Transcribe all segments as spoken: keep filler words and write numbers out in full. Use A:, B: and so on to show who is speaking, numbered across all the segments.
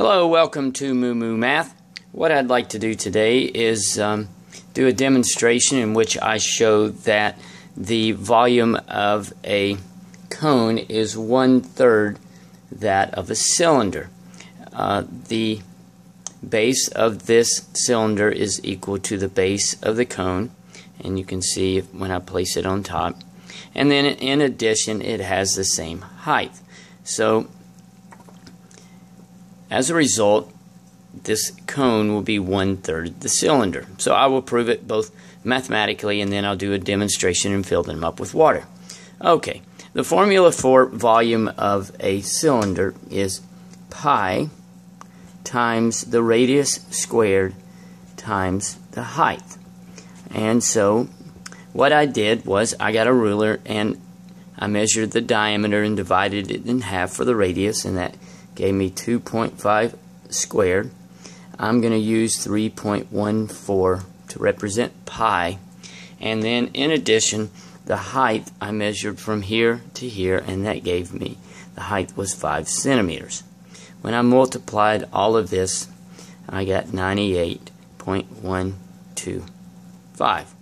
A: Hello, welcome to MooMooMath. What I'd like to do today is um, do a demonstration in which I show that the volume of a cone is one-third that of a cylinder. Uh, the base of this cylinder is equal to the base of the cone, and you can see when I place it on top. And then in addition, it has the same height. So as a result, this cone will be one-third the cylinder. So I will prove it both mathematically, and then I'll do a demonstration and fill them up with water. Okay, the formula for volume of a cylinder is pi times the radius squared times the height. And so what I did was I got a ruler and I measured the diameter and divided it in half for the radius, and that gave me two point five squared. I'm going to use three point one four to represent pi, and then in addition the height I measured from here to here, and that gave me the height was five centimeters. When I multiplied all of this, I got ninety-eight point one two five.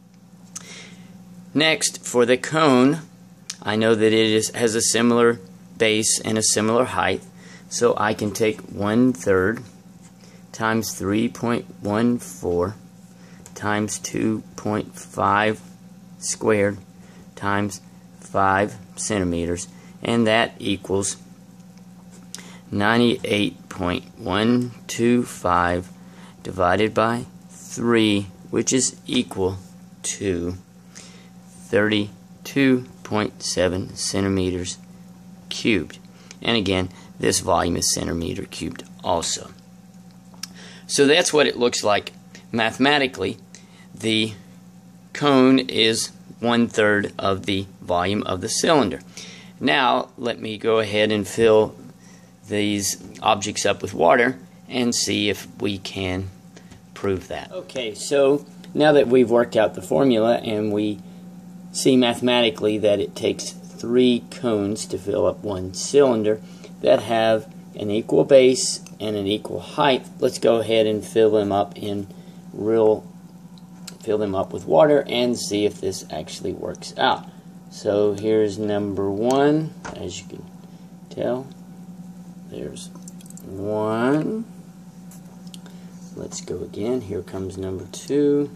A: Next, for the cone, I know that it is, has a similar base and a similar height, so I can take one-third times three point one four times two point five squared times five centimeters, and that equals ninety-eight point one two five divided by three, which is equal to thirty-two point seven centimeters cubed. And again, this volume is centimeter cubed also. So that's what it looks like mathematically. The cone is one-third of the volume of the cylinder. Now let me go ahead and fill these objects up with water and see if we can prove that. Okay, so now that we've worked out the formula and we see mathematically that it takes three cones to fill up one cylinder that have an equal base and an equal height, let's go ahead and fill them up in real fill them up with water and see if this actually works out. So here's number one. As you can tell, there's one. Let's go again. Here comes number two.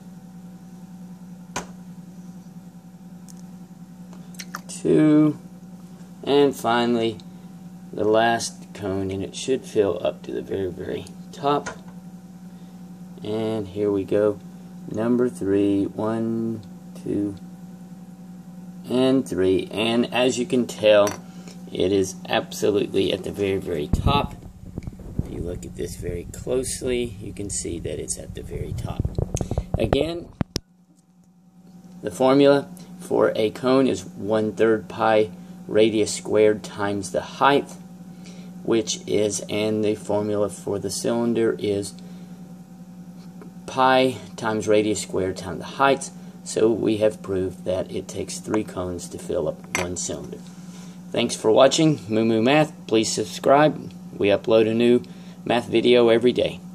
A: Two. And finally, the last cone, and it should fill up to the very, very top. And here we go. Number three. One, two, and three. And as you can tell, it is absolutely at the very, very top. If you look at this very closely, you can see that it's at the very top. Again, the formula for a cone is one-third pi radius squared times the height, which is, and the formula for the cylinder is pi times radius squared times the height. So we have proved that it takes three cones to fill up one cylinder. Thanks for watching MooMooMath. Please subscribe. We upload a new math video every day.